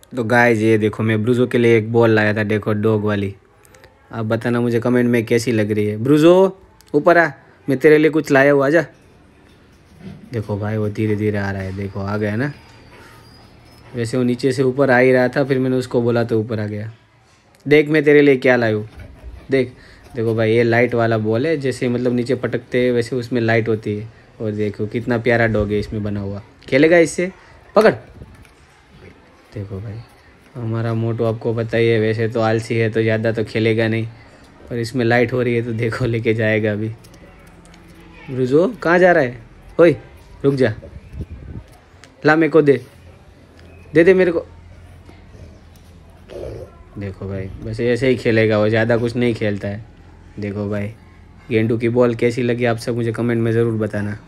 तो गाइस ये देखो, मैं ब्रूजो के लिए एक बॉल लाया था, देखो डॉग वाली। आप बताना मुझे कमेंट में कैसी लग रही है। ब्रूजो ऊपर आ, मैं तेरे लिए कुछ लाया हूँ, आजा। देखो भाई वो धीरे धीरे आ रहा है, देखो आ गया ना। वैसे वो नीचे से ऊपर आ ही रहा था, फिर मैंने उसको बोला तो ऊपर आ गया। देख मैं तेरे लिए क्या लाया हूँ, देख। देखो भाई ये लाइट वाला बॉल है, जैसे मतलब नीचे पटकते हैं वैसे उसमें लाइट होती है। और देखो कितना प्यारा डॉग है इसमें बना हुआ, खेलेगा इससे, पकड़। देखो भाई हमारा मोटू आपको पता ही है, वैसे तो आलसी है तो ज़्यादा तो खेलेगा नहीं, पर इसमें लाइट हो रही है तो देखो लेके जाएगा अभी। रुजो कहाँ जा रहा है, ओए रुक जा, ला मेरे को दे, दे दे मेरे को। देखो भाई बस ऐसे ही खेलेगा वो, ज़्यादा कुछ नहीं खेलता है। देखो भाई गेंडू की बॉल कैसी लगी आप सब मुझे कमेंट में ज़रूर बताना।